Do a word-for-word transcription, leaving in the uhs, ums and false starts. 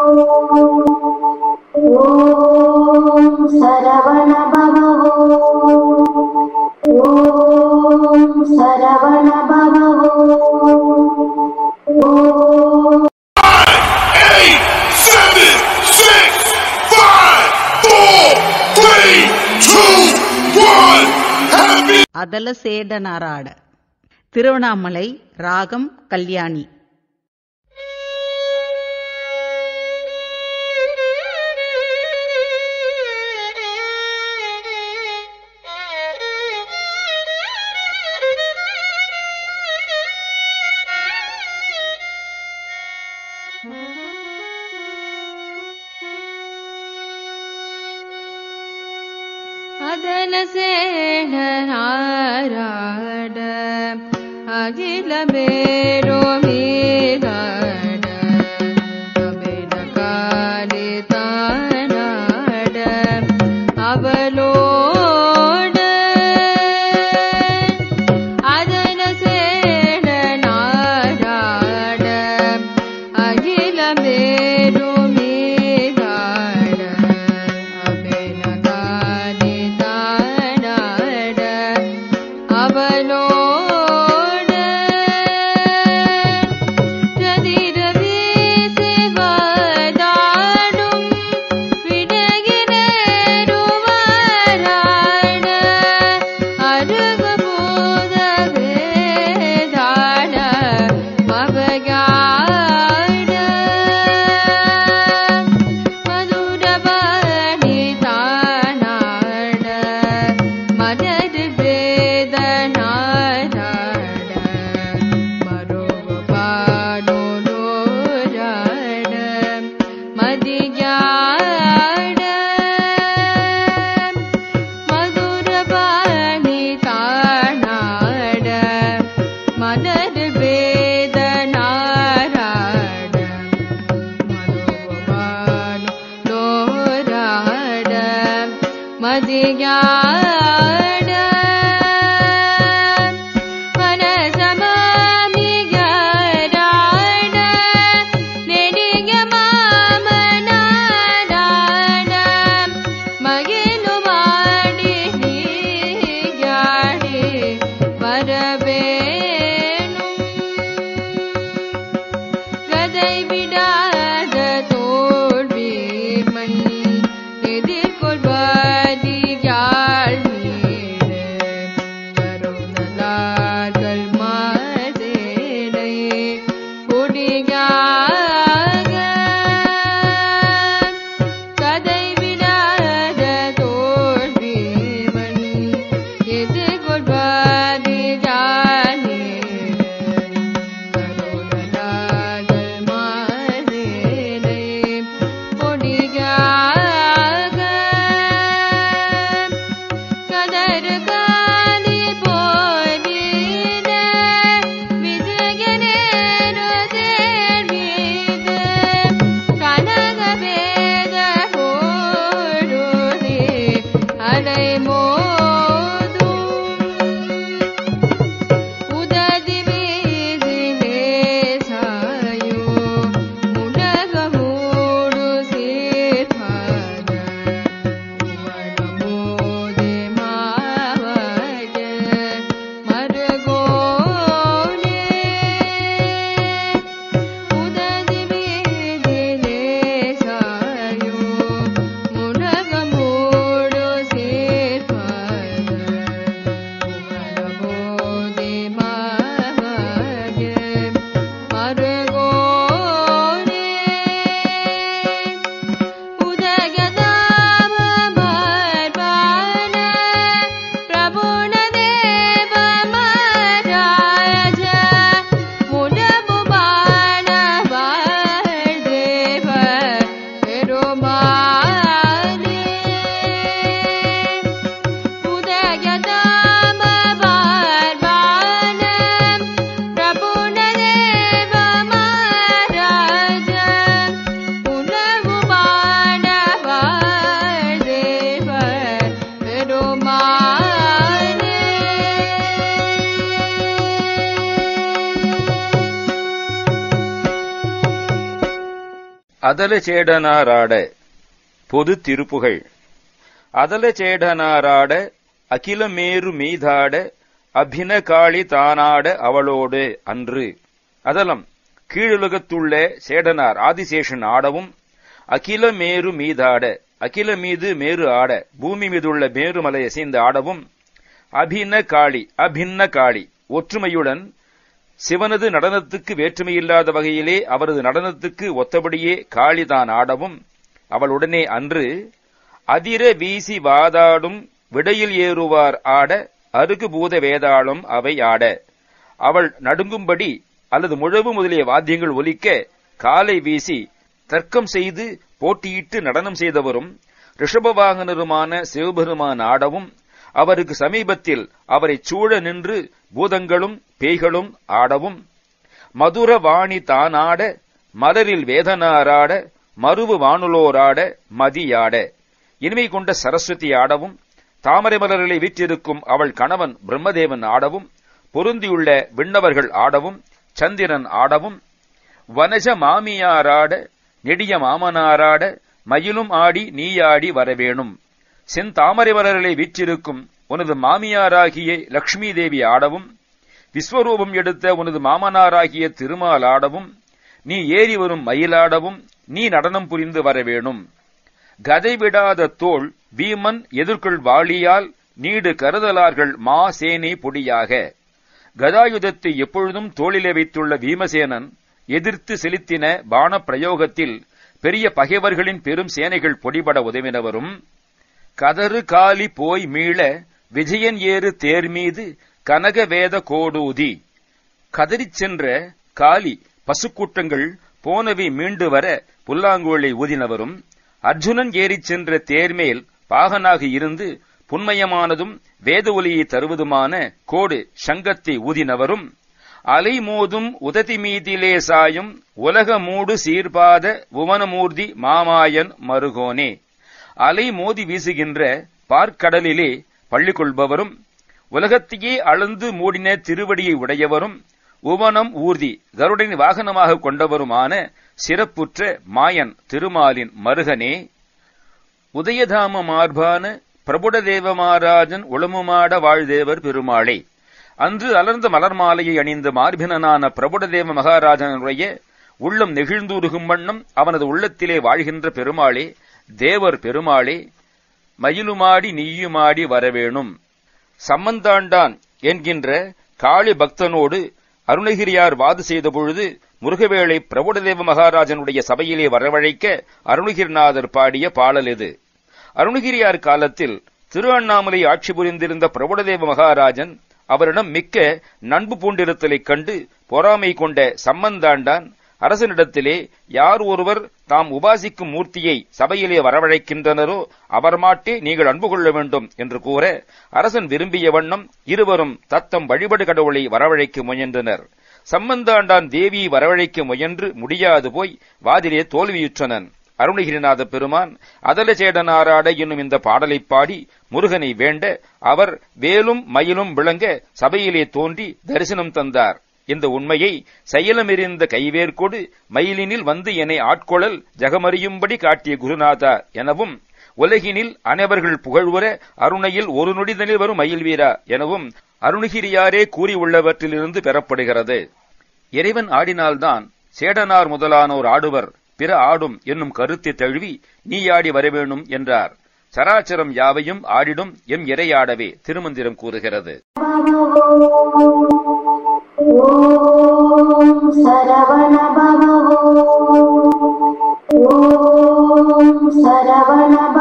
ஓம் சரவண பவோ ஓம் சரவண பவோ ஓம் அதல சேட நாராட. திருவண்ணாமலை ராகம் கல்யாணி. அதல சேட நாராட அகில பேரோ மீதாட அபிட காலி தானாட அவளோட அதல சேட நாராட அகில பேரோ மீதாட அபிட காலி தானாட அவளோட ரதிர வீசி வாடாடும் விடகினேருவராட அருக போத வேதாட மபகாட மதுரபாணி தானாட மதர் வேதனாட மரோக பாடோனோராட மதியாட மதுரபாணி தானாட மதர் வேதனாட மனோபானோராட மதியாட மனசமாமிகராட நெடிய மாமனாராட மகிழுமாடி நீயாடி வரவேணும் கதை விடாத தோல்வி மண் எதிர்கொள்வாதியாட அதலச்சேடனாராட. பொது திருப்புகழ். அதலச்சேடனாராட அகிலமேரு மீதாட அபினகாளி தானாட அவளோடு அன்று. அதலம் கீழுலகத்துள்ள சேடனார் ஆதிசேஷன் ஆடவும், அகில மேரு மீதாட அகில மீது மேரு ஆட பூமி மீதுள்ள மேருமலை அசைந்து ஆடவும், அபின காளி அபின்ன காளி ஒற்றுமையுடன் சிவனது நடனத்துக்கு வேற்றுமையில்லாத வகையிலே அவரது நடனத்துக்கு ஒத்தபடியே காளிதான் ஆடவும், அவளுடனே அன்று அதிர வீசி வாதாடும் விடையில் ஏறுவார் ஆட அருகு பூத வேதாளம் அவை ஆட. அவள் நடுங்கும்படி அல்லது முழவு முதலிய வாத்தியங்கள் ஒலிக்க காலை வீசி தர்க்கம் செய்து போட்டியிட்டு நடனம் செய்தவரும் ரிஷபவாகனருமான சிவபெருமான் ஆடவும், அவருக்கு சமீபத்தில் அவரை சூழ நின்று பூதங்களும் பேய்களும் ஆடவும், மதுர வாணி தானாட மலரில் வேதனாராட மருவு வானுலோராட மதியாட. இனிமை கொண்ட சரஸ்வதி ஆடவும், தாமரை மலர்களை வீற்றிருக்கும் அவள் கணவன் பிரம்மதேவன் ஆடவும், பொருந்தியுள்ள விண்ணவர்கள் ஆடவும், சந்திரன் ஆடவும், வனஜ மாமியாராட நெடிய மாமனாராட மயிலும் ஆடி நீயாடி வரவேணும். செந்தாமரை மலர்களை வீற்றிருக்கும் உனது மாமியாராகிய லக்ஷ்மி தேவி ஆடவும், விஸ்வரூபம் எடுத்த உனது மாமனாராகிய திருமால் ஆடவும், நீ ஏறி வரும் மயிலாடவும் நீ நடனம் புரிந்து வரவேணும். கதை விடாத தோள் வீமன் எதிர்கொள் வாளியால் நீடு கருதலார்கள் மா சேனை பொடியாக. கதாயுதத்தை எப்பொழுதும் தோளிலே வைத்துள்ள வீமசேனன் எதிர்த்து செலுத்தின பான பிரயோகத்தில் பெரிய பகைவர்களின் பெரும் சேனைகள் பொடிபட உதவினவரும், கதறு காலி போய் மீள விஜயன் ஏறு தேர் மீது கனக வேத கோடூதி. கதறிச் சென்ற காலி பசுக்கூட்டங்கள் போனவை மீண்டு வர புல்லாங்குழலை ஊதினவரும், அர்ஜுனன் ஏறிச் சென்ற தேர்மேல் பாகனாக இருந்து புன்மயமானதும் வேத ஒலியை தருவதுமான கோடு சங்கத்தை ஊதினவரும், அலை மோதும் உததி மீதிலே சாயும் உலக மூடு சீர்பாத புவனமூர்த்தி மாமாயன் மருகோனே. அலை மோதி வீசுகின்ற பார்க்கடலிலே பள்ளி கொள்பவரும், உலகத்தையே அளந்து மூடின திருவடியை உடையவரும், உவனம் ஊர்தி கருடன் வாகனமாக கொண்டவருமான சிறப்புற்ற மாயன் திருமாலின் மருகனே. உதயதாம மார்பான பிரபுடதேவ மாராஜன் உளமுமாட வாழ்தேவர் பெருமாளே. அன்று அலர்ந்த மலர் மாலையை அணிந்த மார்பினனான பிரபுடதேவ மகாராஜனுடைய உள்ளம் நெகிழ்ந்துருகும் வண்ணம் அவனது உள்ளத்திலே வாழ்கின்ற பெருமாளே, தேவர் பெருமாளே, மயிலுமாடி நீயுமாடி வரவேணும். சம்மந்தாண்டான் என்கின்ற காளி பக்தனோடு அருணகிரியார் வாது செய்த பொழுது முருகவேளை பிரபுடதேவ மகாராஜனுடைய சபையிலே வரவழைக்க அருணகிரிநாதர் பாடிய பாடல் இது. அருணகிரியார் காலத்தில் திரு அண்ணாமலை ஆட்சி புரிந்திருந்த பிரபுடதேவ மகாராஜன் அவரிடம் மிக்க நண்பு பூண்டிருத்தலைக் கண்டு பொறாமை கொண்ட சம்மந்தாண்டான் அரசனிடத்திலே யார் ஒருவர் தாம் உபாசிக்கும் மூர்த்தியை சபையிலே வரவழைக்கின்றனரோ அவர் மாட்டே நீங்கள் அன்பு கொள்ள வேண்டும் என்று கூற, அரசன் விரும்பிய வண்ணம் இருவரும் தத்தம் வழிபடு கடவுளை வரவழைக்க முயன்றனர். சம்மந்தாண்டான் தேவியை வரவழைக்க முயன்று முடியாது போய் வாதிலே தோல்வியுற்றனன். அருணகிரிநாத பெருமான் அதலச்சேடனாராட என்னும் இந்த பாடலை பாடி முருகனை வேண்ட அவர் வேலும் மயிலும் விளங்க சபையிலே தோன்றி தரிசனம் தந்தார். இந்த உண்மையை செயலமெறிந்த கைவேற்கொடு மயிலினில் வந்து என்னை ஆட்கொளல் ஜகமறியும்படி காட்டிய குருநாதா எனவும், உலகினில் அனைவர்கள் புகழ்வுற அருணையில் ஒரு நொடிதனில் வரும் மயில் வீரா எனவும் அருணகிரியாரே கூறியுள்ளவற்றிலிருந்து பெறப்படுகிறது. இறைவன் ஆடினால்தான் சேடனார் முதலானோர் ஆடுவர், பிற ஆடும் என்னும் கருத்தை தழுவி நீயாடி வரவேணும் என்றார். சராச்சரம் யாவையும் ஆடிடும் எம் இறையாடவே திருமந்திரம் கூறுகிறது. ஓம் சரவண பவ ஓம் சரவண